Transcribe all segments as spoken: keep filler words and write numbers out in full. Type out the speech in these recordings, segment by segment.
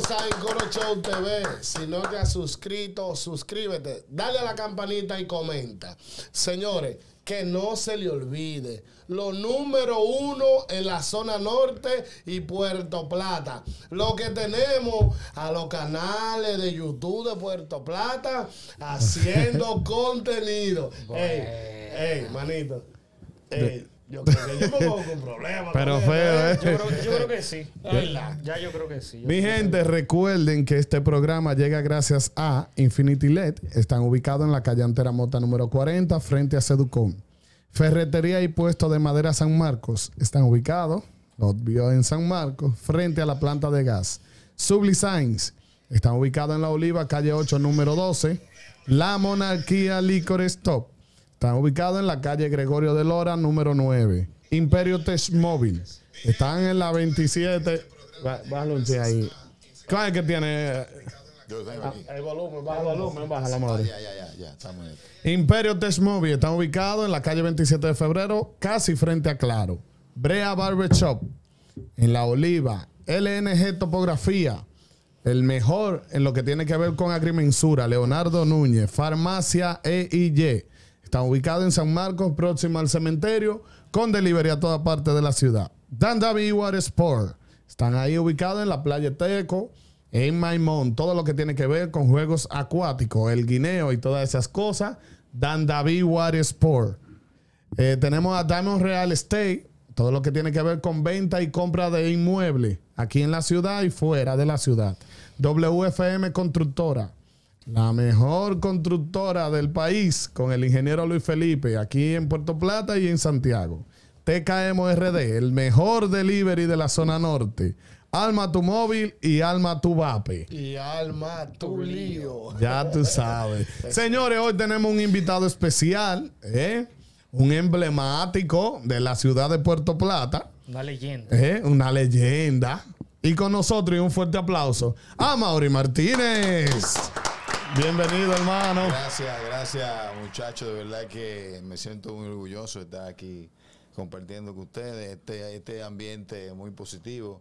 a Encoro Show T V. Si no te has suscrito, suscríbete. Dale a la campanita y comenta. Señores, que no se le olvide. Lo número uno en la zona norte y Puerto Plata. Lo que tenemos a los canales de YouTube de Puerto Plata haciendo contenido. Ey, ey, manito. Ey. Yo creo que yo me pongo con problemas. Pero feo, ¿eh? Yo creo, yo creo que sí. Ya yo creo que sí. Yo Mi gente, que... recuerden que este programa llega gracias a Infinity L E D. Están ubicados en la calle Antera Mota número cuarenta, frente a Seducom. Ferretería y puesto de madera San Marcos. Están ubicados, los vio en San Marcos, frente a la planta de gas. Sublisigns. Están ubicados en La Oliva, calle ocho, número doce. La Monarquía Liquor Stop. Están ubicados en la calle Gregorio de Lora, número nueve. Imperio Tech Móvil. Están en la veintisiete. Bájalo un ahí. ¿Cuál es que tiene? Yo lo tengo aquí. El volumen, baja El volumen, baja la madre. Ya, ya, ya, ya. Estamos en Imperio Tech Móvil. Están ubicados en la calle veintisiete de febrero, casi frente a Claro. Brea Barber Shop. En La Oliva. L N G Topografía. El mejor en lo que tiene que ver con agrimensura. Leonardo Núñez. Farmacia E I Y. Están ubicados en San Marcos, próximo al cementerio, con delivery a toda parte de la ciudad. Dan David Water Sport. Están ahí ubicados en la playa Teco, en Maimón. Todo lo que tiene que ver con juegos acuáticos, el guineo y todas esas cosas. Dan David Water Sport. Eh, tenemos a Diamond Real Estate. Todo lo que tiene que ver con venta y compra de inmuebles, aquí en la ciudad y fuera de la ciudad. W F M Constructora. La mejor constructora del país con el ingeniero Luis Felipe, aquí en Puerto Plata y en Santiago. T K M R D, el mejor delivery de la zona norte. Alma tu móvil y Alma tu vape. Y Alma tu lío. Ya tú sabes. Señores, hoy tenemos un invitado especial, ¿eh? Un emblemático de la ciudad de Puerto Plata. Una leyenda. ¿Eh? Una leyenda. Y con nosotros, y un fuerte aplauso, a Mauri Martínez. Bienvenido, hermano. Gracias, gracias, muchachos. De verdad que me siento muy orgulloso de estar aquí compartiendo con ustedes este, este ambiente muy positivo.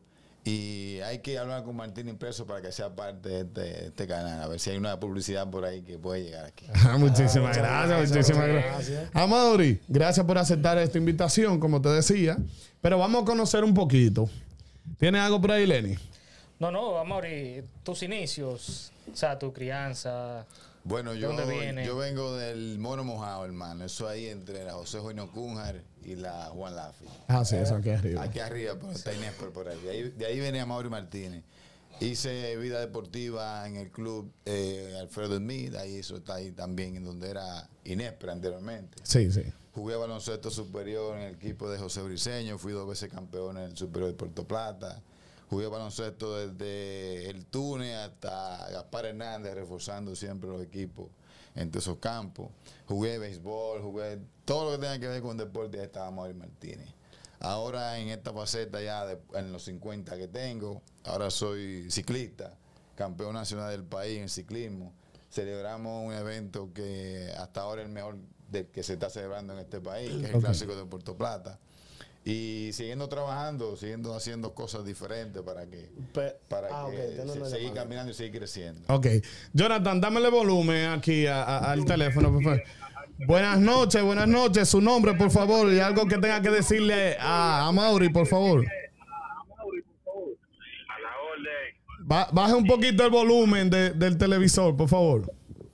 Y hay que hablar con Martín Impreso para que sea parte de este, este canal. A ver si hay una publicidad por ahí que puede llegar aquí. Muchísimas gracias, muchísimas gracias. Amaury, gracias por aceptar esta invitación, como te decía. Pero vamos a conocer un poquito. ¿Tienes algo por ahí, Lenny? No, no, Amaury, tus inicios, o sea, tu crianza. Bueno, yo, ¿Dónde viene? yo vengo del Mono Mojado, hermano. Eso ahí entre la José Joino Cúnjar y la Juan Lafi. Ah, sí, eso aquí arriba. Aquí arriba, pero está Inés por, por ahí. De ahí, de ahí venía Mauri Martínez. Hice vida deportiva en el club eh, Alfredo Smith. Ahí eso está ahí también, en donde era Inespra anteriormente. Sí, sí. Jugué baloncesto superior en el equipo de José Briceño. Fui dos veces campeón en el superior de Puerto Plata. Jugué baloncesto desde el Túnez hasta Gaspar Hernández, reforzando siempre los equipos entre esos campos. Jugué béisbol, jugué todo lo que tenga que ver con deporte, ya estaba Mauri Martínez. Ahora en esta faceta ya de, en los cincuenta que tengo, ahora soy ciclista, campeón nacional del país en ciclismo. Celebramos un evento que hasta ahora es el mejor del que se está celebrando en este país, que es el Okay. Clásico de Puerto Plata. Y siguiendo trabajando, siguiendo haciendo cosas diferentes para que, Pe para ah, que okay. se, no, no, seguir no, caminando y seguir creciendo. Ok. Jonathan, dámele volumen aquí a, a, al teléfono, por favor. Buenas noches, buenas noches. Su nombre, por favor, y algo que tenga que decirle a, a Mauri, por favor. A la orden. Ba baje un poquito el volumen de, del televisor, por favor.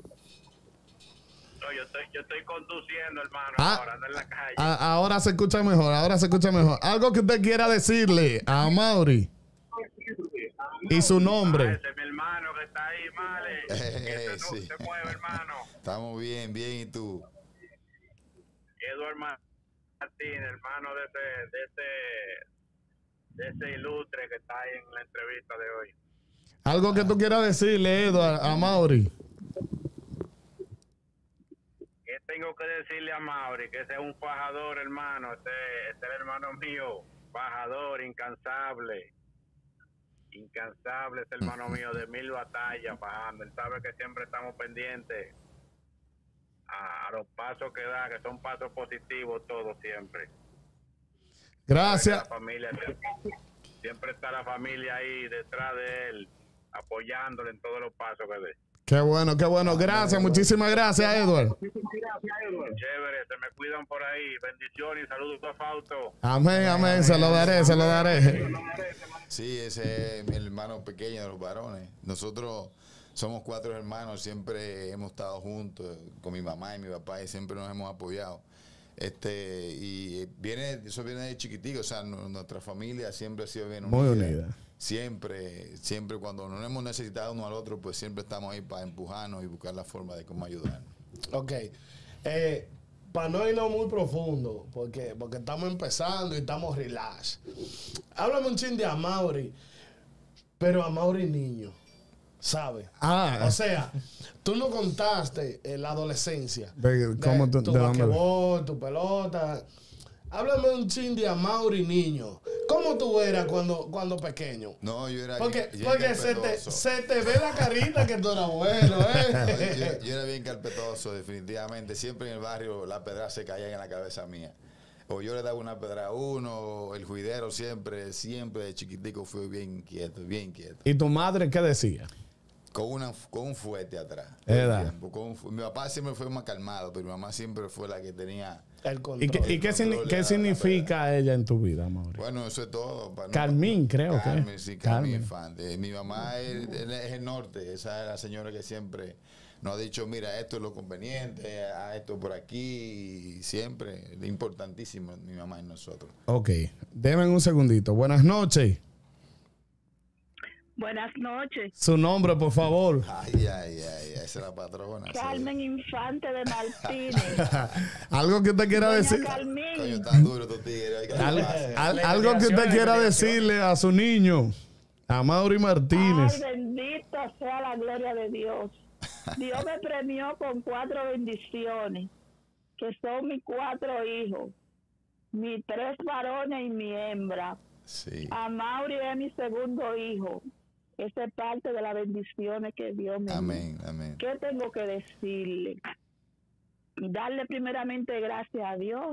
No, yo estoy, yo estoy conduciendo, hermano, Ah, ahora ando en la calle. A, ahora se escucha mejor, ahora se escucha mejor. Algo que usted quiera decirle a Mauri y su Ah, nombre. ese es mi hermano que está ahí, Male. Eh, Que se, sí. se mueve, hermano. Estamos bien, bien, ¿y tú? Eduardo Martín, hermano de ese, de ese, de ese ilustre que está ahí en la entrevista de hoy. Algo que tú quieras decirle, Edward, a Mauri. ¿Qué tengo que decirle a Mauri? Que ese es un fajador, hermano. Ese, ese es el hermano mío. Fajador, incansable. Incansable, es hermano mío de mil batallas fajando. Él sabe que siempre estamos pendientes a, a los pasos que da, que son pasos positivos todos siempre. Gracias. La familia, siempre está la familia ahí detrás de él, apoyándole en todos los pasos que dé. Qué bueno, qué bueno. Gracias, muchísimas gracias, Edward. Chévere, se me cuidan por ahí. Bendiciones y saludos a Fausto. Amén, amén. Se lo daré, se lo daré. Sí, ese es mi hermano pequeño de los varones. Nosotros somos cuatro hermanos, siempre hemos estado juntos con mi mamá y mi papá y siempre nos hemos apoyado. Este, y viene, eso viene de chiquitico, o sea, no, nuestra familia siempre ha sido bien unida. Muy unida. Siempre, siempre cuando nos hemos necesitado uno al otro, pues siempre estamos ahí para empujarnos y buscar la forma de cómo ayudarnos. Ok. Eh, para no irnos muy profundo, porque, porque estamos empezando y estamos relax. Háblame un chin de Amaury, pero Amaury niño, ¿sabes? Ah. O sea, tú no contaste en la adolescencia. De- ¿cómo de tú- tu de dónde? basquetbol, tu pelota. Háblame un chin de Amaury niño. ¿Cómo tú eras cuando, cuando pequeño? No, yo era Porque, bien, bien porque se, te, carpetoso. se te ve la carita que tú eras bueno, No, ¿eh? yo, yo era bien carpetoso, definitivamente. Siempre en el barrio la pedra se caía en la cabeza mía. O yo le daba una pedra a uno, o el juidero siempre, siempre de chiquitico fui bien inquieto, bien inquieto. ¿Y tu madre qué decía? Con, una, con un fuete atrás. ¿Edad? Tiempo, con un fu- mi papá siempre fue más calmado, pero mi mamá siempre fue la que tenía... El control. ¿Y qué, y qué, signi- control qué de la- significa ella en tu vida, Mauri? Bueno, eso es todo. para no- Carmín, creo que. Carmen, sí, Carmen Carmen. Infante. Mi mamá es, es el norte. Esa es la señora que siempre nos ha dicho, mira, esto es lo conveniente, a esto por aquí. Y siempre, es importantísimo mi mamá y nosotros. Ok, denme un segundito. Buenas noches. Buenas noches. Su nombre, por favor. Ay, ay, ay, esa es la patrona. sí. Carmen Infante de Martínez. Algo que usted quiera Doña decir. Coño, Carmen. tan duro tu tigre. ay, ¿qué te Al- pasa? al- Le- algo que usted legislaciones, quiera legislaciones. decirle a su niño, a Mauri Martínez. Ay, bendito sea la gloria de Dios. Dios me premió con cuatro bendiciones, que son mis cuatro hijos, mis tres varones y mi hembra. Sí. A Mauri es mi segundo hijo. Esa es parte de las bendiciones que Dios me dio. Amén, amén. ¿Qué tengo que decirle? Darle primeramente gracias a Dios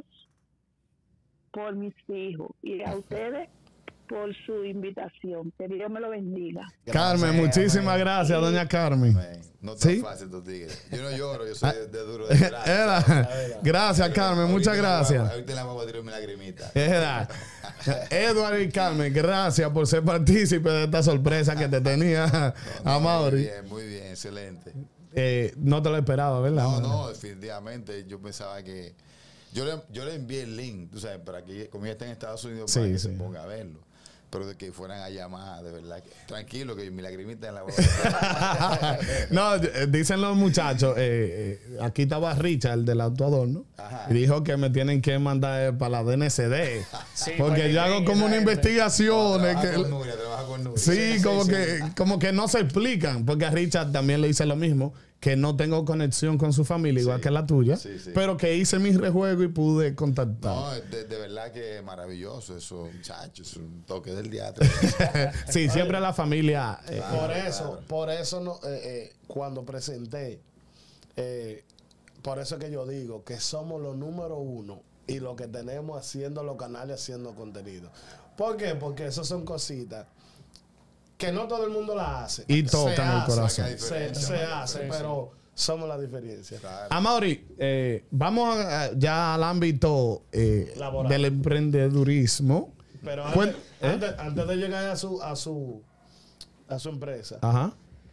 por mis hijos y a ustedes por su invitación. Que Dios me lo bendiga. Carmen, Amén, muchísimas amén. gracias, doña Carmen. Amén. No es tan ¿Sí? fácil tu tigre. Yo no lloro, yo soy de, de duro de llorar. Era. Gracias, Carmen, Ahorita muchas en la gracias. guagua- Ahorita en la guagua tiro mi lagrimita. Era. Edward y Carmen, gracias por ser partícipe de esta sorpresa que te tenía a No, muy Mauri. bien, muy bien, excelente. Eh, no te lo esperaba, ¿verdad? No, no, definitivamente. Yo pensaba que. Yo le, yo le envié el link, tú sabes, para que, como ella está en Estados Unidos, Sí, para que sí. se ponga a verlo. Pero de que fueran a llamar, de verdad. que- tranquilo, que mi lagrimita en la boca. No, eh, dicen los muchachos, eh, eh, aquí estaba Richard, el del autoadorno, Ajá. y dijo que me tienen que mandar eh, para la D N C D. Sí, porque pues, yo hago esa como una gente. investigación. eh, Trabaja que- con Nuria, trabaja con Nuria. sí, como, sí, que, como que no se explican, porque a Richard también le hice lo mismo, que no tengo conexión con su familia, igual Sí, que la tuya, sí, sí. pero que hice mi rejuego y pude contactar. No, de, de verdad que es maravilloso eso, muchachos. Es un toque del teatro. Sí, siempre la familia... eh, Por Claro, eso, claro. por eso no, eh, eh, cuando presenté, eh, por eso que yo digo que somos los número uno y lo que tenemos haciendo los canales, haciendo contenido. ¿Por qué? Porque eso son cositas que no todo el mundo la hace. Y Se tocan el hace, corazón. Se, Diferencia, se marca hace, diferencia. pero somos la diferencia. Claro. Amaury, eh, vamos a- ya al ámbito eh, Laboral. del emprendedurismo. Pero Cuen- antes, ¿eh? antes, antes de llegar a su, a su, a su empresa, Ajá.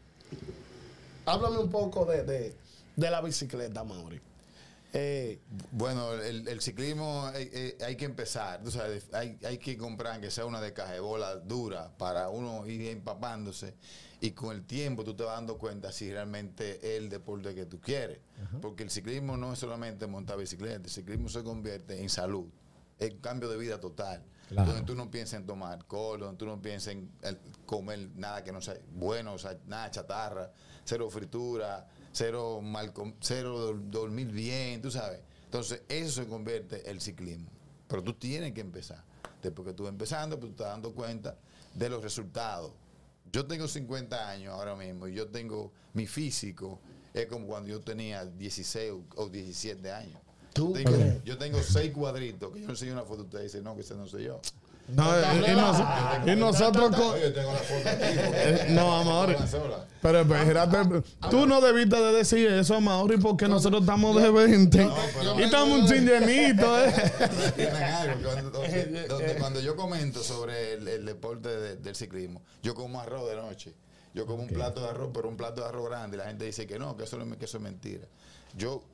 háblame un poco de, de, de la bicicleta, Mauri. Eh, Bueno, el, el ciclismo hay, hay- hay que empezar, tú sabes, hay, hay que comprar que sea una de cajebola dura para uno ir empapándose y con el tiempo tú te vas dando cuenta si realmente es el deporte que tú quieres. Porque el ciclismo no es solamente montar bicicleta, el ciclismo se convierte en salud, es un cambio de vida total. Claro. Donde tú no piensas en tomar alcohol, donde tú no piensas en el- comer nada que no sea bueno, o sea, nada chatarra, cero fritura, cero mal com- cero dor- dormir bien, tú sabes. Entonces, eso se convierte el ciclismo. Pero tú tienes que empezar. Después que tú vas empezando, pues tú estás dando cuenta de los resultados. Yo tengo cincuenta años ahora mismo y yo tengo mi físico, es como cuando yo tenía dieciséis o diecisiete años. ¿Tú Tengo- crees? yo tengo seis cuadritos, que yo enseño una foto y usted dice, no, que ese no soy yo. No, y, y nos- y nosotros con... Oye, tengo la foto aquí. Eh, no, Amaury. sola. Pero espérate, tú no debiste de decir eso, Amaury, porque nosotros estamos de veinte pero- y estamos un chin llenito, ¿eh? Tienen algo. Cuando, donde- donde- cuando yo comento sobre el, el deporte de- del ciclismo, yo como arroz de noche. Yo como un plato de arroz, pero un plato de arroz grande. Y la gente dice que no, que eso, no- que eso es mentira. Yo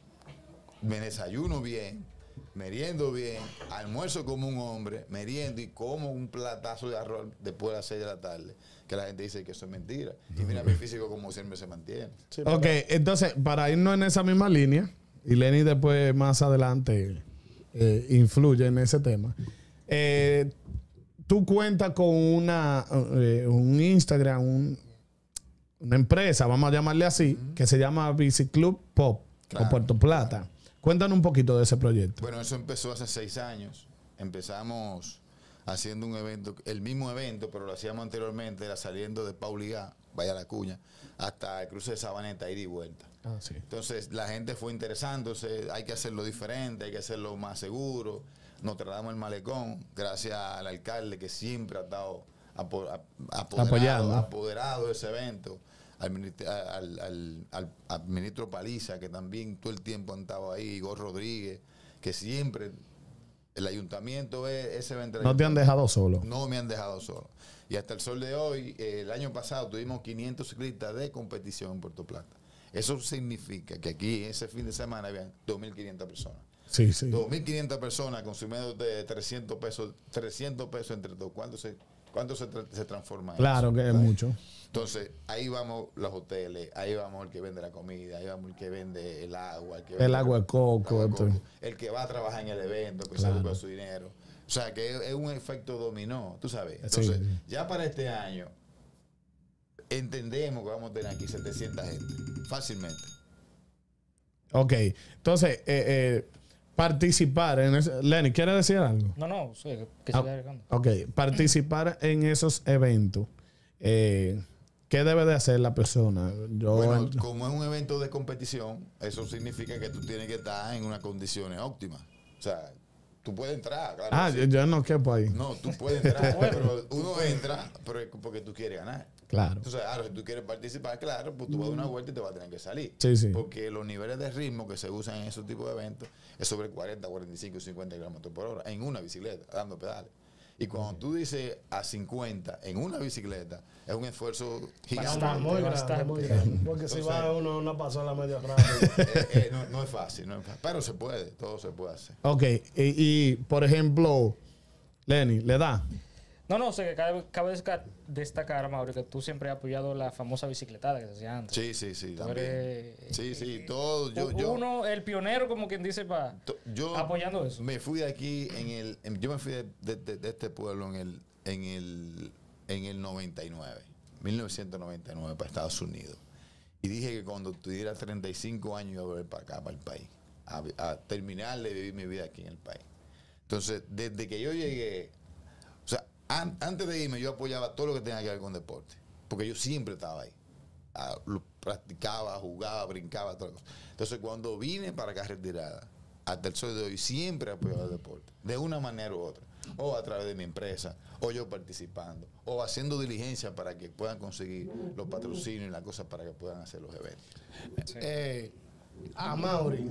me desayuno bien, meriendo bien, almuerzo como un hombre, meriendo y como un platazo de arroz después de las seis de la tarde. Que la gente dice que eso es mentira. Y mira mi físico como siempre se mantiene. Ok, entonces, para irnos en esa misma línea, y Lenny después más adelante eh, influye en ese tema, eh, tú cuentas con una eh, un Instagram, un- una empresa, vamos a llamarle así, que se llama Biciclub Pop, Claro, o Puerto Plata. Cuéntanos un poquito de ese proyecto. Bueno, eso empezó hace seis años. Empezamos haciendo un evento, el mismo evento, pero lo hacíamos anteriormente, era saliendo de Pauligá, vaya la cuña, hasta el cruce de Sabaneta, ida y vuelta. Ah, sí. Entonces la gente fue interesándose, hay que hacerlo diferente, hay que hacerlo más seguro. Nos trasladamos el malecón, gracias al alcalde que siempre ha estado apo- a- apoderado, Apoyando. apoderado de ese evento, al, minist- al, al- al- al ministro Paliza, que también todo el tiempo han estado ahí, Igor Rodríguez, que siempre el ayuntamiento es ese evento. No te han dejado solo. No me han dejado solo. Y hasta el sol de hoy, eh, el año pasado tuvimos quinientos ciclistas de competición en Puerto Plata. Eso significa que aquí ese fin de semana habían dos mil quinientas personas. Sí, sí. dos mil quinientas personas consumiendo de trescientos pesos, trescientos pesos entre todos. ¿Cuánto se, cuánto se, tra- se transforma en Claro eso? que es mucho. Entonces, ahí vamos los hoteles, ahí vamos el que vende la comida, ahí vamos el que vende el agua, el que vende El agua de coco. agua de esto. coco, el que va a trabajar en el evento, que Claro. se busca su dinero. O sea, que es, es un efecto dominó, tú sabes. Entonces, Sí. ya para este año, entendemos que vamos a tener aquí setecientas gente, fácilmente. Ok, entonces, eh, eh, participar en ese... Lenny, ¿quieres decir algo? No, no, sí, que Ah, siga agregando. ok, participar en esos eventos, eh, ¿qué debe de hacer la persona? Yo, Bueno, como es un evento de competición, eso significa que tú tienes que estar en unas condiciones óptimas. O sea, tú puedes entrar, claro. ah, sí. yo, yo no quepo ahí. No, tú puedes entrar, pero uno entra pero es porque tú quieres ganar. Claro. Entonces, claro, si tú quieres participar, claro, pues tú vas a dar una vuelta y te vas a tener que salir. Sí, sí. Porque los niveles de ritmo que se usan en esos tipos de eventos es sobre cuarenta, cuarenta y cinco, cincuenta kilómetros por hora en una bicicleta, dando pedales. Y cuando tú dices a cincuenta en una bicicleta, es un esfuerzo gigante. Bastante. Muy grande, bastante. muy grande. Porque si Entonces- va uno una pasola medio rápido. Eh, eh, no, no es fácil, no es fácil, pero se puede, todo se puede hacer. Ok, y, y, por ejemplo, Lenny, ¿le da? No, no, sé que cabe, cabe desca- destacar, Mauri, que tú siempre has apoyado la famosa bicicletada que se hacía antes. Sí, sí, sí, Tú también. eres- Sí, sí, todo. Yo, U- yo, Uno, el pionero, como quien dice, para to- yo apoyando eso. me fui de aquí en el, en- yo me fui de, de- de- de este pueblo en el, en el, en el noventa y nueve, mil novecientos noventa y nueve para Estados Unidos. Y dije que cuando tuviera treinta y cinco años iba a volver para acá, para el país, a, a terminar de vivir mi vida aquí en el país. Entonces, desde que yo llegué, o sea, an- antes de irme yo apoyaba todo lo que tenía que ver con deporte, porque yo siempre estaba ahí. Ah, lo practicaba, jugaba, brincaba, todas las cosas. Entonces, cuando vine para acá retirada, hasta el sol de hoy, siempre he apoyado el deporte, de una manera u otra, o a través de mi empresa, o yo participando, o haciendo diligencia para que puedan conseguir los patrocinios y las cosas para que puedan hacer los eventos. Eh, a Mauri,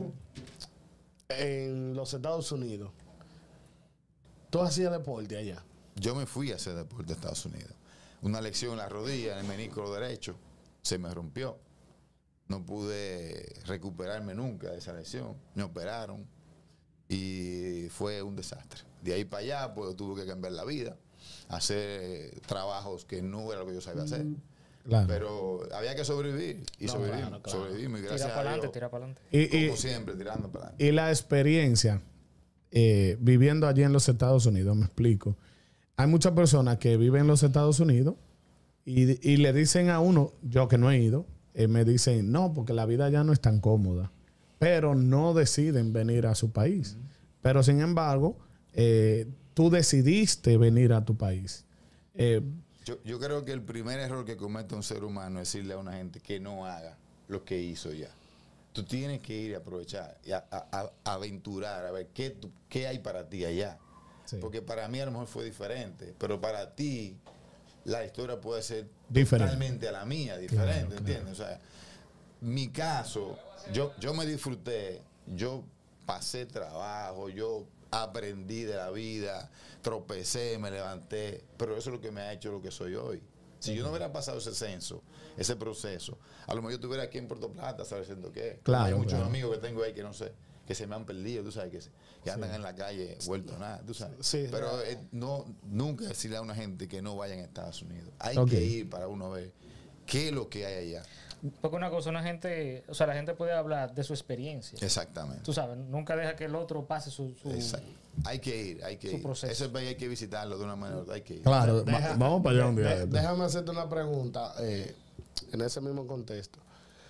en los Estados Unidos, ¿tú hacías deporte allá? Yo me fui a hacer deporte a Estados Unidos. Una lesión en la rodilla, en el menisco derecho, se me rompió. No pude recuperarme nunca de esa lesión. Me operaron y fue un desastre. De ahí para allá, pues tuve que cambiar la vida, hacer trabajos que no era lo que yo sabía hacer. Claro. Pero había que sobrevivir y No, sobrevivimos, claro, claro. sobrevivimos y Tira gracias para a adelante, Dios, tira para adelante. y, como y, siempre, tirando para adelante. y la experiencia eh, viviendo allí en los Estados Unidos, me explico. Hay muchas personas que viven en los Estados Unidos y, y le dicen a uno, yo que no he ido, eh, me dicen, no, porque la vida ya no es tan cómoda. Pero no deciden venir a su país. Pero sin embargo, eh, tú decidiste venir a tu país. Eh, Yo, yo creo que el primer error que comete un ser humano es decirle a una gente que no haga lo que hizo ya. Tú tienes que ir a aprovechar y a, a- a aventurar, a ver qué, tú- qué hay para ti allá. Sí. Porque para mí a lo mejor fue diferente, pero para ti la historia puede ser Diferente. totalmente a la mía, diferente, ¿entiendes? O sea, mi caso, yo, yo me disfruté, yo pasé trabajo, yo aprendí de la vida, tropecé, me levanté, pero eso es lo que me ha hecho lo que soy hoy. Si yo no hubiera pasado ese censo, ese proceso, a lo mejor yo estuviera aquí en Puerto Plata, ¿sabes haciendo qué? Claro, Hay muchos claro. amigos que tengo ahí que no sé, que se me han perdido, tú sabes, que, se- que andan en la calle vuelto a nada, tú sabes. Sí, pero eh, no, nunca decirle a una gente que no vaya a Estados Unidos. Hay Ok. que ir para uno ver qué es lo que hay allá. Porque una cosa, una gente, o sea, la gente puede hablar de su experiencia. Exactamente. Tú sabes, nunca deja que el otro pase su... su Exacto. Hay que ir, hay que su ir. proceso. Ese país hay que visitarlo de una manera u otra, hay que ir. Claro, Deja- va- vamos para allá un día. de- de esto. déjame hacerte una pregunta eh, en ese mismo contexto.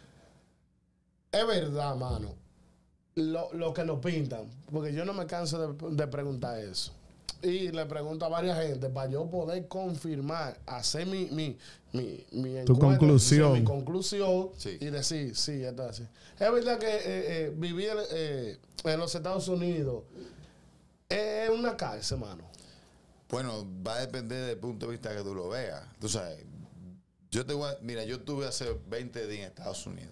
Es verdad, mano, lo, lo que nos pintan, porque yo no me canso de, de preguntar eso. Y le pregunto a varias gente para yo poder confirmar, hacer mi, mi, mi, mi Tu encuentro, conclusión. sí, mi conclusión Sí. y decir, sí, esto es así. Es verdad que eh, eh, vivir eh, en los Estados Unidos es una cárcel, mano. Bueno, va a depender del punto de vista que tú lo veas. Tú sabes, yo te voy a, mira, yo estuve hace veinte días en Estados Unidos.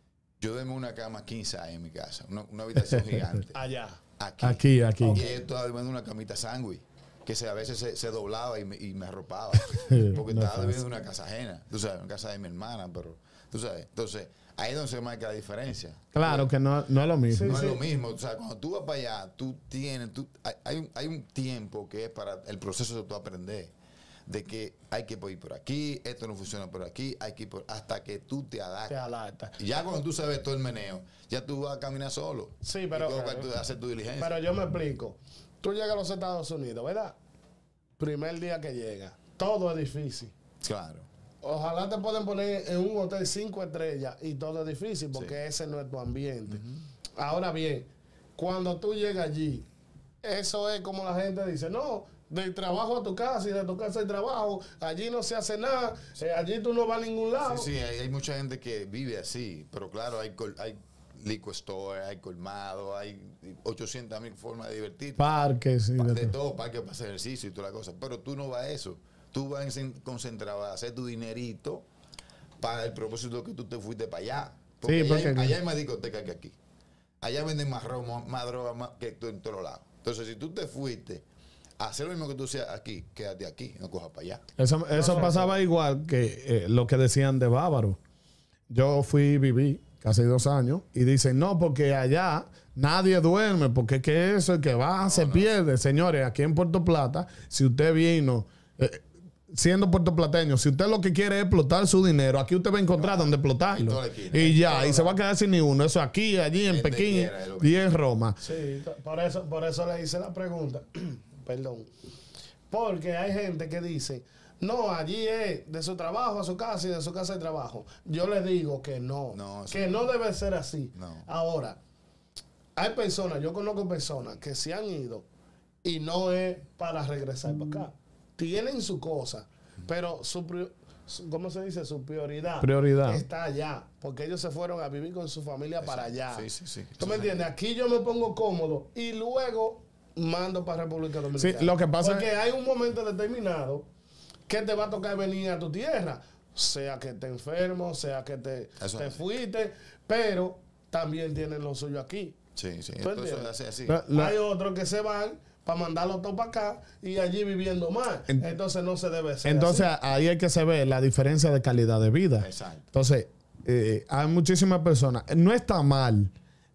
Yo duermo en una cama quince años en mi casa, una, una habitación gigante. Allá. Aquí. Aquí, aquí. Y yo estaba durmiendo en una camita sándwich, que se, a veces se, se doblaba y me, y me arropaba. Porque No es estaba durmiendo fácil. en una casa ajena. Tú sabes, en casa de mi hermana, pero tú sabes. Entonces, ahí es donde se marca la diferencia. Claro que no, no es lo mismo. No es lo mismo. O sea, cuando tú vas para allá, tú tienes, tú, hay, hay, un, hay un tiempo que es para el proceso de tú aprender. De que hay que ir por aquí, esto no funciona por aquí, hay que ir por, hasta que tú te Te adaptes. adapta. Y ya cuando tú sabes todo el meneo, ya tú vas a caminar solo. Sí, pero- Y tú vas a hacer tu diligencia. Pero yo me explico. Tú llegas a los Estados Unidos, ¿verdad? Primer día que llega. Todo es difícil. Claro. Ojalá te pueden poner en un hotel cinco estrellas y todo es difícil porque ese no es tu ambiente. Ahora bien, cuando tú llegas allí, eso es como la gente dice, no, del trabajo a tu casa y de tu casa al trabajo, allí no se hace nada, eh, allí tú no vas a ningún lado. Sí, sí, hay, hay mucha gente que vive así, pero claro, hay, col- hay liquor store, hay colmado, hay ochocientas mil formas de divertirte. Parques y Pa- de de todo. todo, parque para hacer ejercicio y toda la cosa. Pero tú no vas a eso. Tú vas en- concentrado a hacer tu dinerito para el propósito que tú te fuiste para allá. Porque, Sí, allá, porque- hay, allá hay más discotecas que aquí. Allá venden más romo, más droga más que tú en todos lados. Entonces, si tú te fuiste a hacer lo mismo que tú hacías aquí, quédate aquí, no cojas para allá. Eso, eso pasaba igual que eh, lo que decían de Bávaro. Yo fui, viví casi dos años y dicen, no, porque allá nadie duerme, porque es que eso, el que va, se pierde. Señores, aquí en Puerto Plata, si usted vino, eh, siendo puertoplateño, si usted lo que quiere es explotar su dinero, aquí usted va a encontrar donde En explotarlo. toda la esquina. Y En ya, toda y se va a quedar sin ni uno. Eso aquí, allí, en Donde Pekín quiera, es lo y en Roma. Sí, t- por eso, por eso le hice la pregunta. Perdón. Porque hay gente que dice, no, allí es de su trabajo a su casa y de su casa al trabajo. Yo le digo que no, No, eso que no debe ser así. No. Ahora, hay personas, yo conozco personas que se han ido y no es para regresar para acá. Tienen su cosa, pero su, pri- su- ¿cómo se dice? Su prioridad, Prioridad. está allá, porque ellos se fueron a vivir con su familia para allá. Sí, sí, sí. ¿Tú me entiendes? Aquí yo me pongo cómodo y luego mando para República Dominicana. Sí, lo que pasa Porque hay un momento determinado que te va a tocar venir a tu tierra. Sea que te enfermo, sea que te, Eso te es. fuiste, pero también tienen lo suyo aquí. Sí, sí. ¿Tú Entonces, entiendes? así, así. La- la- Hay otros que se van para mandarlo todo para acá y allí viviendo más. En- Entonces no se debe ser Entonces así. ahí hay que se ve la diferencia de calidad de vida. Exacto. Entonces, eh, hay muchísimas personas. No está mal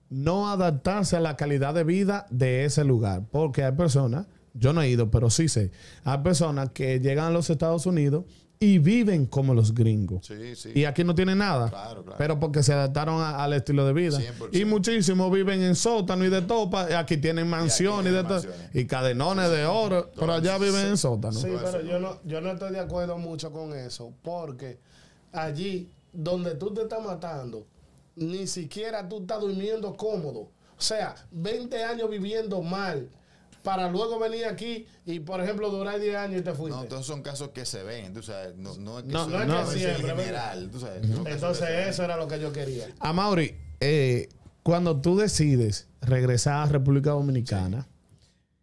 no adaptarse a la calidad de vida de ese lugar, porque hay personas, yo no he ido, pero sí sé, hay personas que llegan a los Estados Unidos y viven como los gringos. Sí, sí. Y aquí no tienen nada, Claro, claro. pero porque se adaptaron a- al estilo de vida. cien por ciento. Y muchísimos viven en sótano y de todo. pa- Aquí tienen mansiones y, de tienen todo. mansiones. Y cadenones de oro, pero allá viven en sótano. Sí, Todo pero eso, yo no, yo no estoy de acuerdo mucho con eso, porque allí donde tú te estás matando, ni siquiera tú estás durmiendo cómodo. O sea, veinte años viviendo mal, para luego venir aquí y, por ejemplo, durar diez años y te fuiste. No, todos son casos que se ven, tú sabes. No, no es que No, son- no es que no siempre, en general, tú sabes. son casos que Entonces se ven. eso era lo que yo quería. A Mauri, eh, cuando tú decides regresar a República Dominicana,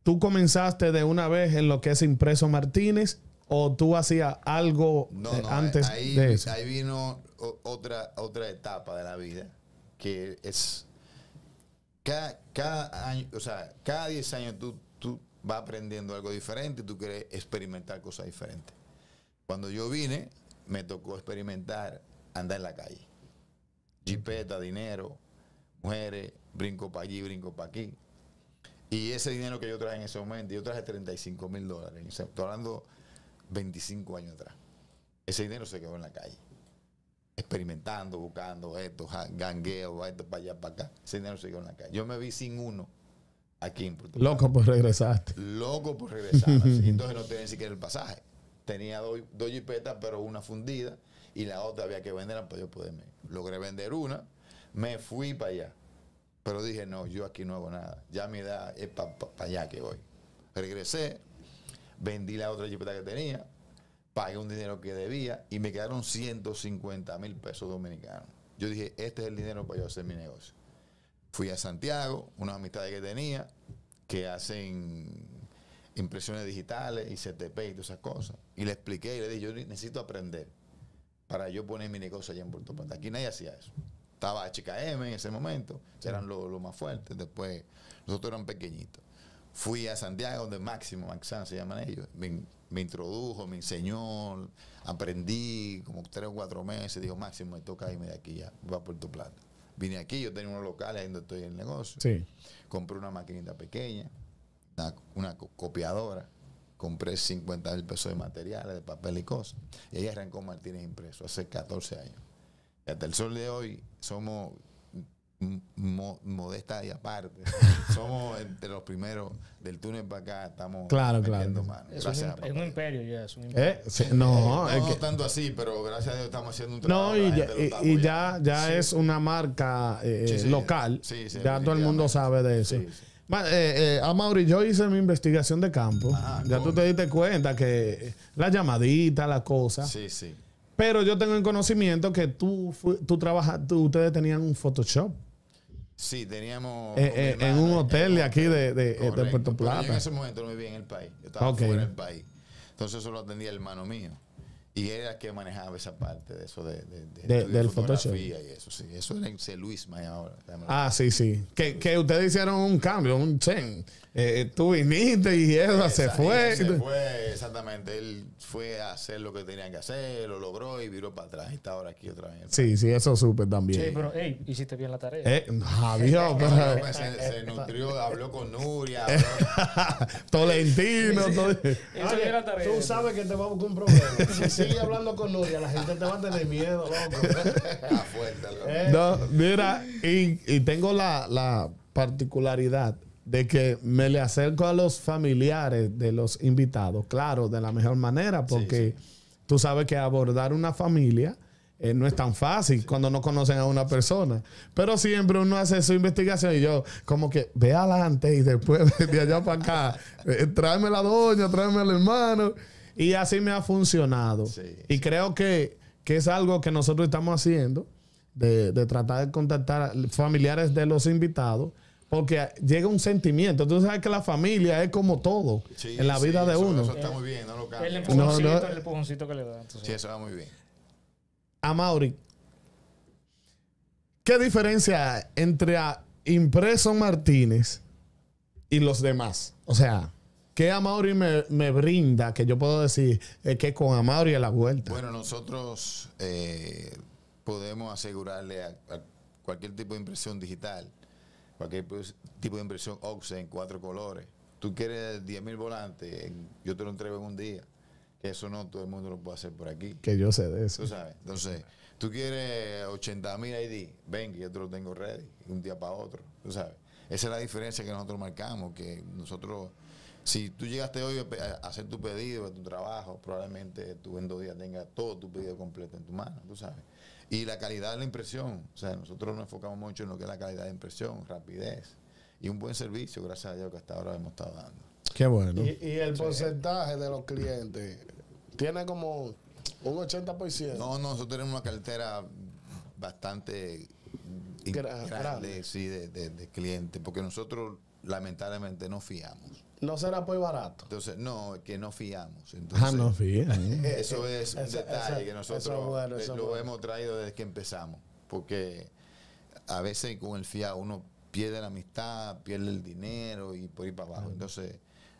¿tú comenzaste de una vez en lo que es Impreso Martínez o tú hacías algo No, eh, no, antes ahí, de eso? ahí vino o- otra, otra etapa de la vida que es cada, cada año, o sea, cada diez años tú, tú vas aprendiendo algo diferente y tú quieres experimentar cosas diferentes. Cuando yo vine, me tocó experimentar andar en la calle. Jipeta, dinero, mujeres, brinco para allí, brinco para aquí. Y ese dinero que yo traje en ese momento, yo traje treinta y cinco mil dólares. Estoy hablando veinticinco años atrás. Ese dinero se quedó en la calle. Experimentando, buscando esto, ja- gangueo, esto para allá, para acá. Ese dinero se quedó en la calle. Yo me vi sin uno aquí en Puerto Rico. Loco, pues regresaste. Loco por regresar. Así. Entonces no tenía ni siquiera el pasaje. Tenía dos, dos jipetas, pero una fundida. Y la otra había que venderla para yo poderme. Logré vender una. Me fui para allá. Pero dije, no, yo aquí no hago nada. Ya mi edad es para pa, pa allá que voy. Regresé. Vendí la otra jipeta que tenía. Pagué un dinero que debía. Y me quedaron ciento cincuenta mil pesos dominicanos. Yo dije, este es el dinero para yo hacer mi negocio. Fui a Santiago, unas amistades que tenía, que hacen impresiones digitales y C T P y todas esas cosas. Y le expliqué y le dije, yo necesito aprender para yo poner mi negocio allá en Puerto Plata. Aquí nadie hacía eso. Estaba H K M en ese momento, eran los lo más fuertes. Después, nosotros eran pequeñitos. Fui a Santiago, donde Máximo, Maxan se llaman ellos. Me, me introdujo, me enseñó, aprendí como tres o cuatro meses. Dijo, Máximo, me toca irme de aquí ya, voy a Puerto Plata. Vine aquí, yo tenía unos locales ahí donde estoy en el negocio. Sí. Compré una maquinita pequeña, una, una co- copiadora. Compré cincuenta mil pesos de materiales, de papel y cosas. Y ahí arrancó Martínez Impreso hace catorce años. Y hasta el sol de hoy somos mo, modestas y aparte. Somos entre los primeros del túnel para acá. Estamos Claro, metiendo claro. mano. Es Gracias un, a es papá un Dios. imperio ya, es un imperio. Eh, sí, no, No, es no que- tanto así, pero gracias a Dios estamos haciendo un trabajo. no, y la ya, gente lo está y- y apoyando. ya, ya es una marca eh, Sí, sí. local. Sí, sí, ya todo el mundo definitivamente. sabe de eso. Sí, sí. Ma- eh, eh, Amaury, yo hice mi investigación de campo. Ajá, ya ¿cómo? tú te diste cuenta que la llamadita, la cosa. Sí, sí. Pero yo tengo en conocimiento que tú, fu- tú trabajas, tú, ustedes tenían un Photoshop Sí, teníamos. eh, con mi eh, en hermana, un hotel de un aquí de, de, de Correcto, Puerto pero yo en Plata. ese momento no vivía en el país. Yo estaba Ok. fuera del país. Entonces eso lo atendía el hermano mío. Y era el que manejaba esa parte de eso de, de, de De- estudio del fotografía y eso, sí. Eso era en C. Luis May ahora. Ah, sí, sí. Que, que ustedes hicieron un cambio, un chen. Eh, tú viniste y eso se Esa- fue. y Se fue, exactamente. Él fue a hacer lo que tenía que hacer, lo logró y viró para atrás. Y está ahora aquí otra vez. Sí, sí, eso supe también. Sí, pero, hey, hiciste bien la tarea. Eh, Javier, pero- Pues se, se nutrió, habló con Nuria. habló- Tolentino, todo. Hizo bien la tarea. Tú sabes que te va a buscar un problema. Si sigues hablando con Nuria, la gente te va a tener miedo, loco. a fuerte, loco. Eh, No, mira, y, y tengo la, la particularidad de que me le acerco a los familiares de los invitados, claro, de la mejor manera, porque tú sabes que abordar una familia eh, no es tan fácil cuando no conocen a una persona. Pero siempre uno hace su investigación y yo, como que ve adelante y después de allá para acá, eh, tráeme la doña, tráeme al hermano. Y así me ha funcionado. Sí, y creo que, que es algo que nosotros estamos haciendo, de, de tratar de contactar a familiares de los invitados, porque llega un sentimiento. Tú sabes que la familia es como todo Sí, en la sí, vida de eso- uno. Eso está muy bien, no lo El cambia. empujoncito, No, no. el empujoncito que le da. entonces. Sí, eso va muy bien. Amaury, ¿qué diferencia hay entre a Impreso Martínez y los demás? O sea, ¿qué Amaury me, me brinda que yo puedo decir eh, que con Amaury es la vuelta? Bueno, nosotros eh, podemos asegurarle a, a cualquier tipo de impresión digital, cualquier pues, tipo de impresión Oxy en cuatro colores. Tú quieres diez mil volantes, en- yo te lo entrego en un día. Que eso no todo el mundo lo puede hacer por aquí. Que yo sé de eso. Tú sabes. Entonces, tú quieres ochenta mil I D, ven que yo te lo tengo ready, de un día para otro. Tú sabes. Esa es la diferencia que nosotros marcamos, que nosotros, si tú llegaste hoy a pe- a hacer tu pedido de tu trabajo, probablemente tú en dos días tengas todo tu pedido completo en tu mano, tú sabes. Y la calidad de la impresión, o sea, nosotros nos enfocamos mucho en lo que es la calidad de impresión, rapidez y un buen servicio, gracias a Dios, que hasta ahora hemos estado dando. Qué bueno. y, y el porcentaje de los clientes tiene como un ochenta por ciento. No, no, nosotros tenemos una cartera bastante Gra- grande, grande. sí, de, de, de clientes, porque nosotros lamentablemente no fiamos. No será por barato. Entonces, no, que no fiamos. Entonces, Ah, no, fíjate. eso es un Eso- detalle eso- que nosotros eso es bueno, eso eh, es lo bueno. hemos traído desde que empezamos. Porque a veces con el fiado uno pierde la amistad, pierde el dinero y por ahí para abajo. Entonces,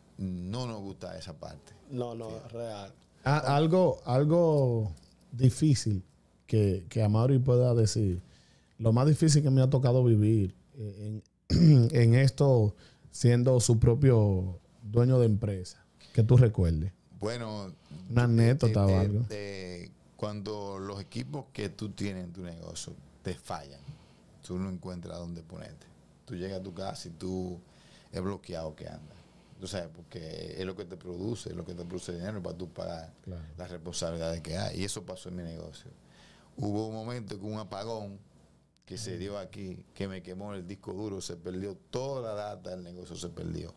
no nos gusta esa parte. No, no, real. A- algo, algo difícil que, que Amaury pueda decir. Lo más difícil que me ha tocado vivir en, en esto, siendo su propio dueño de empresa, que tú recuerdes. Bueno, Una anécdota o algo. eh, cuando los equipos que tú tienes en tu negocio te fallan, tú no encuentras dónde ponerte. Tú llegas a tu casa y tú es bloqueado que andas. Tú sabes, porque es lo que te produce, es lo que te produce dinero para tú pagar Claro. las responsabilidades que hay. Y eso pasó en mi negocio. Hubo un momento con un apagón que se dio aquí, que me quemó el disco duro, se perdió toda la data del negocio, se perdió.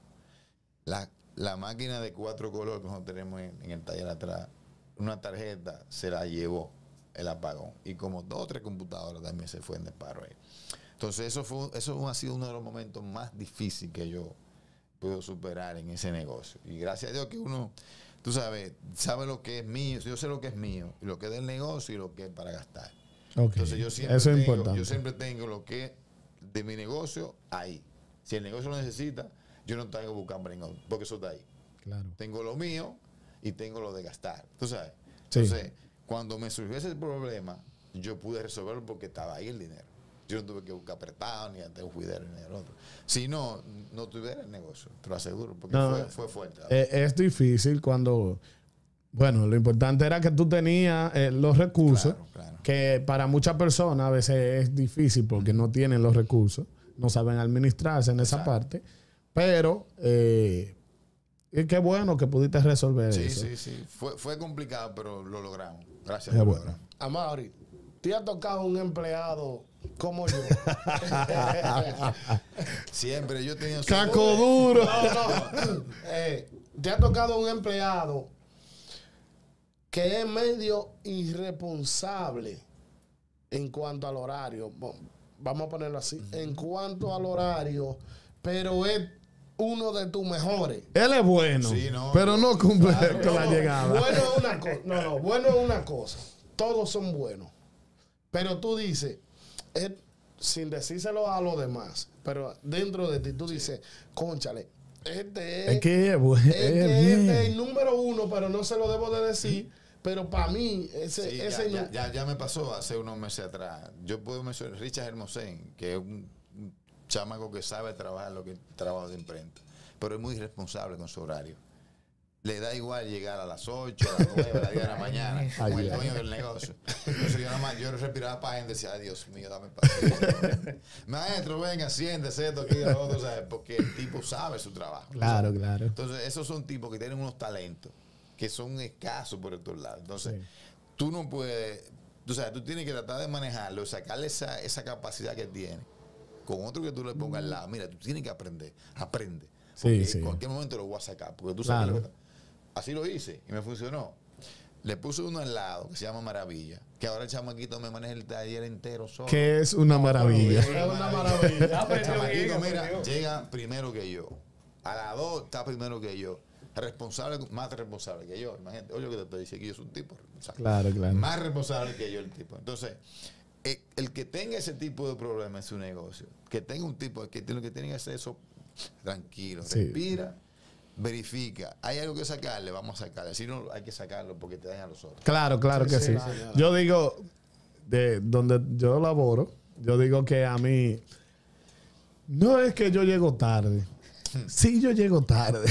La, la máquina de cuatro colores que nosotros tenemos en, en el taller atrás, una tarjeta se la llevó el apagón. Y como dos o tres computadoras también se fue en disparo ahí. Entonces eso fue, eso ha sido uno de los momentos más difíciles que yo puedo superar en ese negocio. Y gracias a Dios que uno, tú sabes, sabe lo que es mío, yo sé lo que es mío, y lo que es del negocio y lo que es para gastar. Ok. Entonces yo siempre, Eso es tengo, importante. yo siempre tengo lo que es de mi negocio ahí. Si el negocio lo necesita, yo no tengo que buscar bringón, porque eso está ahí. Claro. Tengo lo mío y tengo lo de gastar. ¿Tú sabes? Sí. Entonces, cuando me surgió ese problema, yo pude resolverlo porque estaba ahí el dinero. Yo no tuve que buscar apretado ni ante un juidero ni el otro. Si no, no tuviera el negocio, te lo aseguro, porque No, fue, fue fuerte. Eh, es difícil cuando, bueno, lo importante era que tú tenías eh, los recursos, Claro, claro. que para muchas personas a veces es difícil porque no tienen los recursos, no saben administrarse en esa Exacto. parte, pero eh, y qué bueno que pudiste resolver Sí, eso. sí, sí. Fue, fue complicado, pero lo logramos. Gracias Qué por bueno. lograrlo. Amaury, ¿te ha tocado un empleado como yo? Siempre yo tenía... Caco duro. No, no. Eh, ¿te ha tocado un empleado que es medio irresponsable en cuanto al horario? Bo- Vamos a ponerlo así. En cuanto al horario, pero es uno de tus mejores. Él es bueno, Sí, no, pero no cumple con la No, llegada. Bueno es una cosa. No, no, bueno es una cosa. Todos son buenos. Pero tú dices, es- sin decírselo a los demás, pero dentro de ti tú dices, cónchale, este es, Es que es bueno. es que es este bien. es el número uno, pero no se lo debo de decir. Pero para mí, ese, Sí, ya, ese ya, nu- ya- ya me pasó hace unos meses atrás. Yo puedo mencionar Richard Hermosén, que es un, un chamaco que sabe trabajar lo que es trabajo de imprenta, pero es muy irresponsable con su horario. Le da igual llegar a las ocho, a las nueve, a las diez de la mañana, como Ay, el ay. dueño del negocio. Entonces yo nada más, yo respiraba para él y decía, ay Dios mío, dame paz. Maestro, venga, siéntese esto aquí, lo otro, ¿sabes? Porque el tipo sabe su trabajo. Claro, ¿sabes? claro. Entonces, esos son tipos que tienen unos talentos que son escasos por estos lados. Entonces, Sí. tú no puedes, tú sabes, tú tienes que tratar de manejarlo, sacarle esa, esa capacidad que tiene con otro que tú le pongas al lado. Mira, tú tienes que aprender, aprende. Sí, Porque sí. en cualquier momento lo voy a sacar, porque tú sabes Claro. lo que- Así lo hice y me funcionó. Le puse uno al lado que se llama Maravilla, que ahora el chamaquito me maneja el taller entero solo. Que es una maravilla. es una maravilla. El Aprendió bien, chamaquito, mira, aprendió. llega primero que yo. A las dos está primero que yo. Responsable, más responsable que yo. Imagínate, oye lo que te estoy diciendo, que yo soy un tipo responsable. Claro, claro. Más responsable que yo el tipo. Entonces, eh, el que tenga ese tipo de problemas en su negocio, que tenga un tipo que tiene que tiene que hacer eso tranquilo, Sí. respira, verifica. Hay algo que sacarle, vamos a sacarle. Si no, hay que sacarlo porque te daña a los otros. Claro, claro que sí. Yo digo, de donde yo laboro, yo digo que a mí no es que yo llego tarde. Sí, yo llego tarde.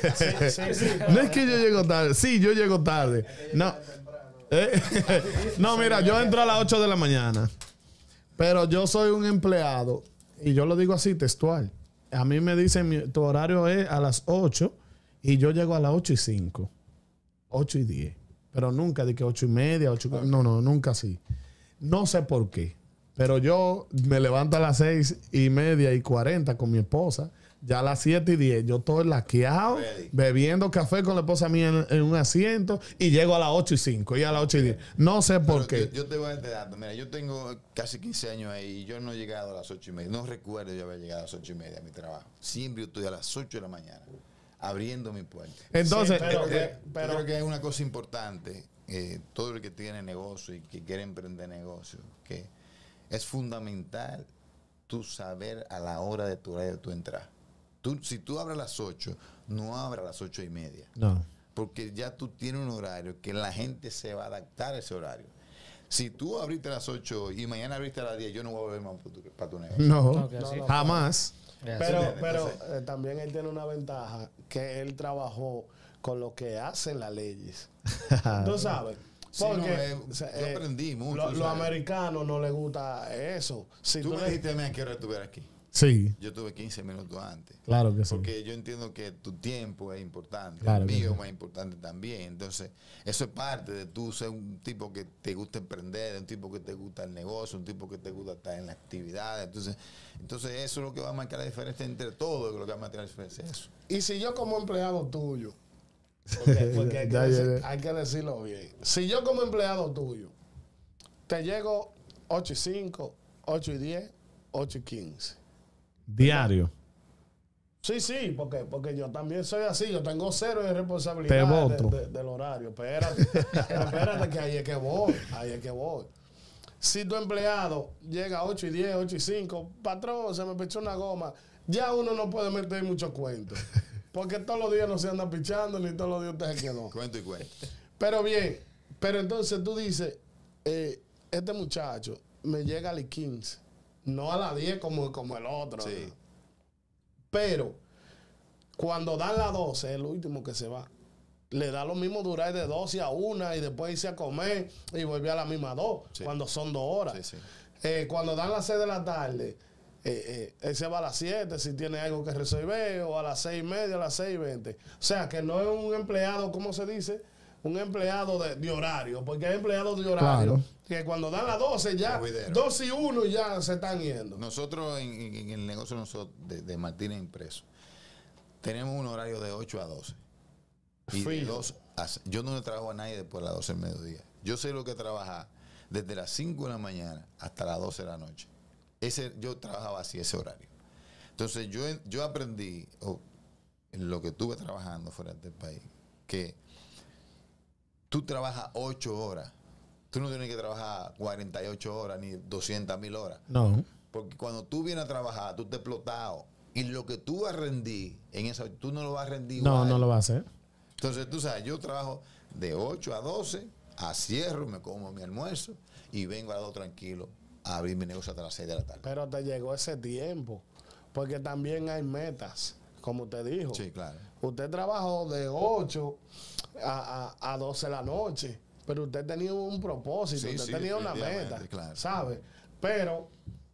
No es que yo llego tarde. Sí, yo llego tarde. No. Eh, No, mira, yo entro a las ocho de la mañana. Pero yo soy un empleado y yo lo digo así, textual. A mí me dicen, mi- tu horario es a las ocho y yo llego a las ocho y cinco. ocho y diez. Pero nunca de que ocho y media, ocho. No, no, nunca así. No sé por qué. Pero yo me levanto a las seis y media y cuarenta con mi esposa. Ya a las siete y diez yo estoy laqueado, Ready. bebiendo café con la esposa mía en, en un asiento y llego a las ocho y cinco y a las ocho y diez. No sé por Pero qué. Yo, yo te voy a dar este dato. Mira, yo tengo casi quince años ahí y yo no he llegado a las ocho y media. No recuerdo yo haber llegado a las ocho y media a mi trabajo. Siempre yo estoy a las ocho de la mañana. abriendo mi puerta. Entonces, Sí, pero- Creo que- eh, pero- yo creo que hay una cosa importante, eh, todo el que tiene negocio y que quiere emprender negocio, que es fundamental tú saber a la hora de tu horario de tu entrar. Tú, si tú abres a las ocho, no abras a las ocho y media. no. Porque ya tú tienes un horario que la gente se va a adaptar a ese horario. Si tú abriste a las ocho y mañana abriste a las diez, yo no voy a volver más para tu, para tu negocio. No, Ok, sí. no. jamás. Es Pero, así. pero Entonces- eh, también él tiene una ventaja, que él trabajó con lo que hacen las leyes. Tú sabes. Sí, Porque no, eh, o sea, yo eh, aprendí mucho, lo- Los ¿sabes? americanos no les gusta eso. Si Tú tú me le- dijiste a qué hora estuviera aquí. Sí, Yo tuve quince minutos antes. claro que sí. Porque yo entiendo que tu tiempo es importante, Claro el que mío sí. es más importante también. Entonces, eso es parte de tú ser un tipo que te gusta emprender, un tipo que te gusta el negocio, un tipo que te gusta estar en la actividad. Entonces, entonces eso es lo que va a marcar la diferencia entre todo, lo que va a marcar la diferencia es eso. Y si yo como empleado tuyo, porque, porque hay, que Ya, ya, decir- ya. hay que decirlo bien. Si yo como empleado tuyo, te llego ocho y cinco, ocho y diez, ocho y quince. Diario. Sí, sí, porque, porque yo también soy así, yo tengo cero de responsabilidad Te de- voto. de- del horario. Espérate, pero espérate que ahí es que voy, ahí es que voy. Si tu empleado llega a ocho y diez, ocho y cinco, patrón, se me pichó una goma, ya uno no puede meter mucho cuento. Porque todos los días no se anda pichando, ni todos los días usted se quedó. Cuento y cuento. Pero bien, pero entonces tú dices, eh, este muchacho me llega a las quince, no a las diez como, como el otro. Sí. ¿no? Pero cuando dan las doce, es el último que se va. Le da lo mismo durar de doce a una y después irse a comer y volver a la misma dos, Sí. cuando son dos horas. Sí, sí. Eh, cuando dan las seis de la tarde, eh, eh, él se va a las siete si tiene algo que resolver, o a las seis y media, a las seis y veinte. O sea, que no es un empleado, ¿cómo se dice? Un empleado de, de horario, porque hay empleados de horario Claro. que cuando dan las doce ya, Juidero. dos y uno ya se están yendo. Nosotros en, en- en el negocio nosotros de, de Martínez Impreso tenemos un horario de ocho a doce. Y de Fijo. dos a se- yo no le trabajo a nadie después de las doce del mediodía. Yo sé lo que trabajar desde las cinco de la mañana hasta las doce de la noche. Ese, yo trabajaba así ese horario. Entonces yo, yo aprendí, o en lo que estuve trabajando fuera del país, que tú trabajas ocho horas. Tú no tienes que trabajar cuarenta y ocho horas ni doscientas mil horas. No. Porque cuando tú vienes a trabajar, tú te explotado. Y lo que tú vas a rendir en esa, tú no lo vas a rendir No, igual. no lo va a hacer. Entonces, tú sabes, yo trabajo de ocho a doce, a cierro, me como mi almuerzo y vengo a las dos tranquilo a abrir mi negocio hasta las seis de la tarde. Pero te llegó ese tiempo, porque también hay metas, como usted dijo. Sí, claro. Usted trabajó de ocho a, a, a doce de la noche, pero usted tenía un propósito, Sí, usted sí, tenía una meta, definitivamente, claro. ¿sabe? Pero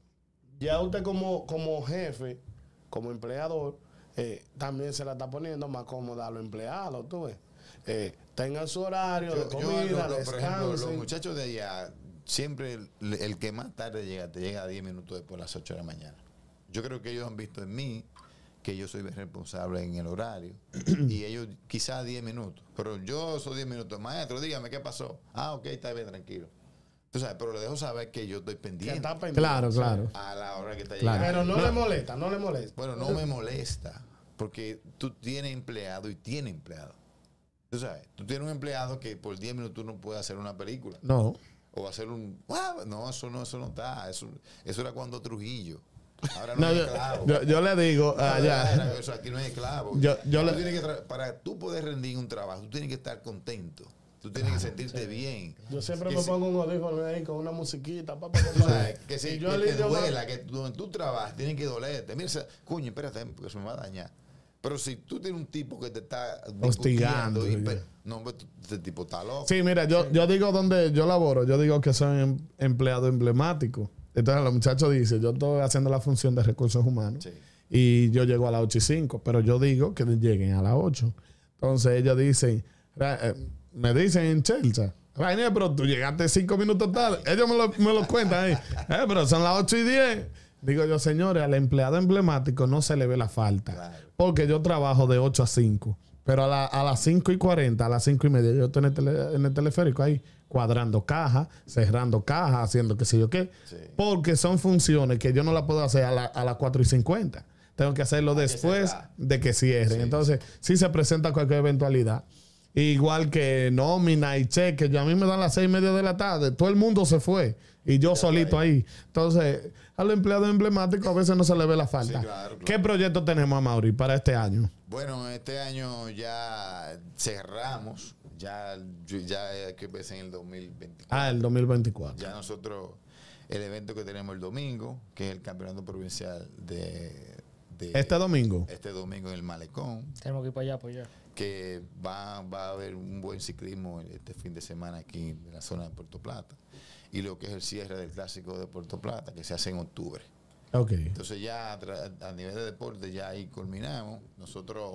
ya usted como, como jefe, como empleador, eh, también se la está poniendo más cómoda a los empleados, tú ves. Eh, tengan su horario de Yo- yo, comida, lo- lo- por ejemplo, los descansen. muchachos de allá, siempre el, el que más tarde llega, te llega a diez minutos después de las ocho de la mañana. Yo creo que ellos han visto en mí que yo soy responsable en el horario y ellos quizás diez minutos, pero yo soy diez minutos. Maestro, dígame qué pasó. Ah, ok, está bien, tranquilo. Tú sabes, pero le dejo saber que yo estoy que pendiente está pendiente. Claro, claro. a la hora que está Claro. llegando. Pero no, le molesta, no le molesta. Bueno, no me molesta, porque tú tienes empleado y tienes empleado. Tú sabes, tú tienes un empleado que por diez minutos tú no puedes hacer una película. No. O hacer un... "Ah, no, eso no, eso no está. Eso, eso era cuando Trujillo. Ahora no, No, hay yo, esclavo. yo, yo le digo Ahora allá. era eso, aquí no hay esclavo. Yo- yo Tú le- tienes que tra- para tú poder rendir un trabajo, tú tienes que estar contento. Tú tienes que sentirte bien. Yo siempre Que me si- pongo un audífono ahí con una musiquita. Pa, pa, pa, Tú pa. sabes, que, si, Y que yo te lidio más- duela, que donde tú trabajas, tienen que dolerte. Mira, esa- coño, espérate, porque se me va a dañar. Pero si tú tienes un tipo que te está Hostigando, discutiendo y ya. pe- no, hombre, tú- este tipo está loco. Sí, mira, yo, yo digo donde yo laboro, yo digo que soy em- empleado emblemático. Entonces los muchachos dicen, yo estoy haciendo la función de recursos humanos Sí. y yo llego a las ocho y cinco, pero yo digo que lleguen a las ocho. Entonces ellos dicen, Ra- eh, me dicen en Chelsea, Rainer, pero tú llegaste cinco minutos tarde. Ellos me lo, me lo cuentan ahí. Eh, pero son las ocho y diez. Digo yo, señores, al empleado emblemático no se le ve la falta. Claro. Porque yo trabajo de ocho a cinco. Pero a, la- a las cinco y cuarenta, a las cinco y media, yo estoy en el, tele- en el teleférico ahí, cuadrando cajas, cerrando cajas, haciendo qué sé yo qué. Sí. Porque son funciones que yo no las puedo hacer a, la- a las cuatro y cincuenta. tengo que hacerlo que después cerrar. de que cierren. Sí. Entonces, si se presenta cualquier eventualidad, igual que nómina y cheque, yo a mí me dan las seis y media de la tarde, todo el mundo se fue y yo solito ahí. Entonces, a los empleados emblemáticos a veces no se le ve la falta. Sí, claro, claro. ¿Qué proyecto tenemos, Amaury, para este año? Bueno, este año ya cerramos, ya, ya hay que empezar en el dos mil veinticuatro. Ah, el dos mil veinticuatro. Ya nosotros, el evento que tenemos el domingo, que es el campeonato provincial de, de Este domingo. este domingo en el Malecón, Tenemos que ir para allá, pues ya. que va, va a haber un buen ciclismo este fin de semana aquí en la zona de Puerto Plata, y lo que es el cierre del clásico de Puerto Plata, que se hace en octubre. Ok. Entonces ya a, a nivel de deporte ya ahí culminamos. Nosotros,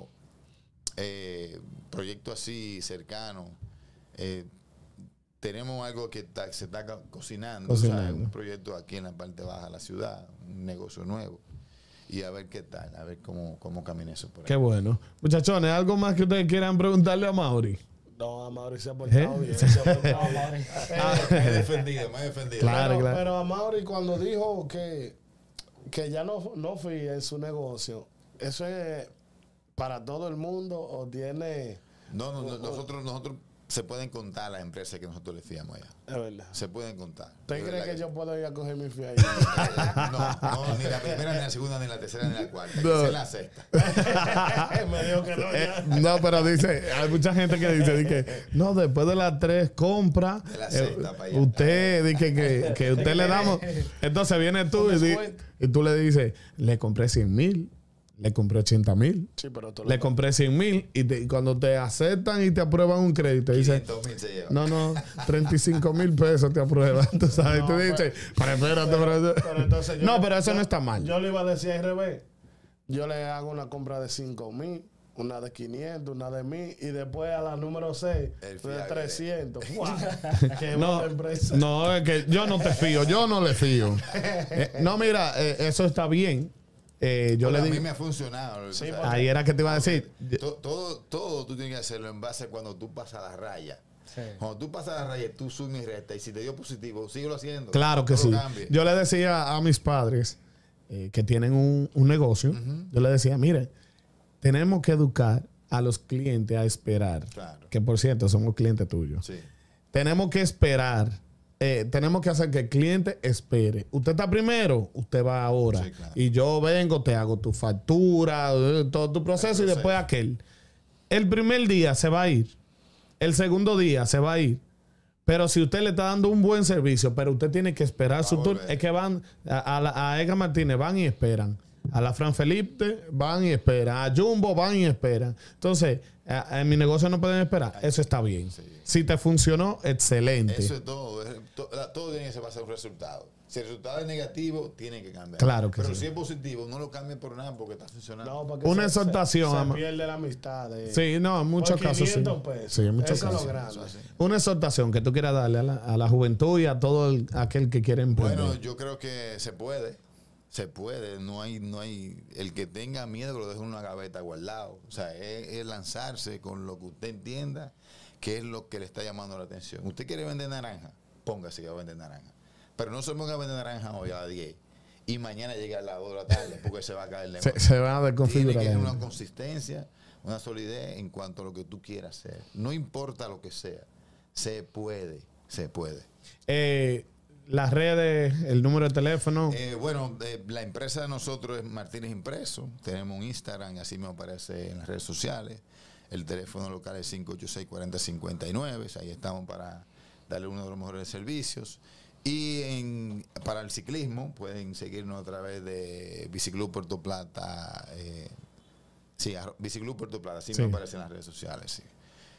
eh, proyecto así cercano, eh, tenemos algo que ta- se está co- cocinando, Cocinando. ¿sabes? Un proyecto aquí en la parte baja de la ciudad, un negocio nuevo. Y a ver qué tal, a ver cómo, cómo camina eso por ahí. Qué bueno. Muchachones, ¿algo más que ustedes quieran preguntarle a Amaury? No, Amaury se ha portado ¿Eh? bien. Se ha portado No, bien. Mauri. Me he defendido, me he defendido. Claro, pero, claro. pero Amaury cuando dijo que, que ya no, no fui en su negocio, ¿eso es para todo el mundo o tiene...? No, no, no, nosotros, nosotros se pueden contar las empresas que nosotros le fiamos allá. Es verdad. Se pueden contar. ¿Usted De cree verdad que yo puedo ir a coger mi fee ahí? No, no, ni la primera, ni la segunda, ni la tercera, ni la cuarta. No. Esa es la sexta. Me dijo que no, Eh, ya. no, pero dice, hay mucha gente que dice, di que, no, después de las tres compras, De la eh, sexta para allá. usted, di que, que, que usted le damos, entonces viene tú y, di- y tú le dices, le compré cien mil, le compré ochenta mil, Sí, pero tú le compré cien mil y, te- y cuando te aceptan y te aprueban un crédito, dice, quinientos mil se lleva. no, no, treinta y cinco mil pesos te aprueban, tú sabes, No, tú pero- dices, pero espérate, pero- Pero entonces yo no, le- pero eso yo- no está mal. Yo le iba a decir al revés. Yo le hago una compra de cinco mil, una de quinientos, una de mil, y después a la número seis El de fiable. trescientos. ¡Guau! ¡Qué No, buena empresa! no, es que yo no te fío, yo no le fío. Eh, no, mira, eh, eso está bien. Eh, yo Pero le a mí digo, me ha funcionado. Sí, o sea, porque- ahí era que te iba a decir. to- todo, todo tú tienes que hacerlo en base a cuando tú pasas la raya. Sí. Cuando tú pasas la raya, tú sumes y resta. Y si te dio positivo, síguelo haciendo. Claro que No sí. lo cambies. Yo le decía a mis padres eh, que tienen un, un negocio, yo le decía, mire, tenemos que educar a los clientes a esperar. Claro. Que por cierto, somos clientes tuyos. Sí. Tenemos que esperar. eh, tenemos que hacer que el cliente espere. Usted está primero, usted va ahora. Sí, claro. Y yo vengo, te hago tu factura, eh, todo tu proceso, y proceso. después aquel. El primer día se va a ir. El segundo día se va a ir. Pero si usted le está dando un buen servicio, pero usted tiene que esperar Va su a turno, volver. es que van a, a, la- a Edgar Martínez, van y esperan. A la Fran Felipe van y esperan. A Jumbo van y esperan. Entonces, a- a- en mi negocio no pueden esperar. Eso está bien. Si te funcionó, excelente. Eso es todo. es- to- la- todo tiene que ser basado en un resultado. Si el resultado es negativo, tiene que cambiar. Claro que Pero sí. si es positivo, no lo cambien por nada porque está funcionando. No, porque Una se- exhortación, Se, se ama- pierde la amistad. De, Sí, no, en muchos por casos sí. quinientos pesos. Sí, en muchos Eso es casos. lo grande. Eso así. Una exhortación que tú quieras darle a la, a la juventud y a todo el- aquel que quiere emprender. Bueno, yo creo que se puede. Se puede. No hay, no hay. El que tenga miedo que lo deje en una gaveta guardado. O sea, es, es lanzarse con lo que usted entienda que es lo que le está llamando la atención. Usted quiere vender naranja, póngase que va a vender naranja. Pero no se ponga a vender naranja hoy a las diez y mañana llega a las dos de la tarde porque se va a caer el negocio. se, se van a Tiene desconfigurar. que la tener una gente. consistencia, una solidez en cuanto a lo que tú quieras hacer. No importa lo que sea, se puede, se puede. Eh, las redes, el número de teléfono. Eh, bueno, eh, la empresa de nosotros es Martínez Impreso. Tenemos un Instagram, así me aparece en las redes sociales. El teléfono local es cinco ocho seis, cuatro cero cinco nueve. Ahí estamos para darle uno de los mejores servicios. Y en, para el ciclismo pueden seguirnos a través de Biciclub Puerto Plata. Eh, sí, arro- Biciclub Puerto Plata, así Sí. me aparece en las redes sociales. Sí.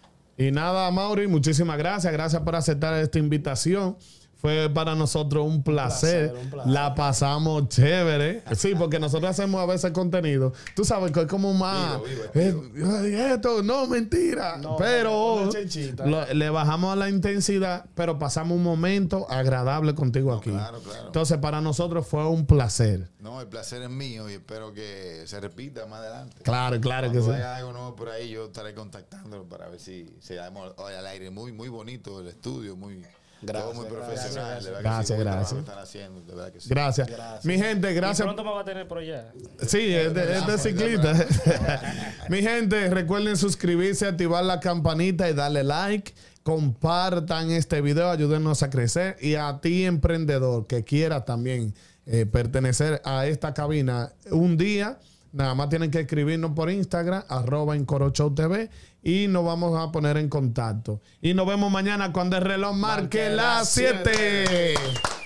Y nada, Mauri, muchísimas gracias. Gracias por aceptar esta invitación. Fue para nosotros un placer. placer, un placer. La pasamos chévere. Sí, porque nosotros hacemos a veces contenido. Tú sabes que es como más. Vivo, eh, vivo, ay, esto, no, mentira. No, pero una chinchita. lo- le bajamos a la intensidad, pero pasamos un momento agradable contigo No, aquí. claro, claro. Entonces, para nosotros fue un placer. No, el placer es mío y espero que se repita más adelante. Claro, claro que Cuando sí. haya algo nuevo por ahí, yo estaré contactándolo para ver si se damos hoy al aire. Muy, muy bonito el estudio, muy, Todo muy profesional. de verdad que Gracias, sí, buen gracias. trabajo están haciendo, de verdad que sí. Gracias. Gracias. Mi gente, Y gracias. pronto me va a tener por allá. Sí, es de, es de ciclista. Mi gente, recuerden suscribirse, activar la campanita y darle like. Compartan este video, ayúdenos a crecer. Y a ti, emprendedor, que quiera también eh, pertenecer a esta cabina un día, nada más tienen que escribirnos por Instagram, arroba Encoro T V, y nos vamos a poner en contacto. Y nos vemos mañana cuando el reloj marque, Marque las las siete. siete.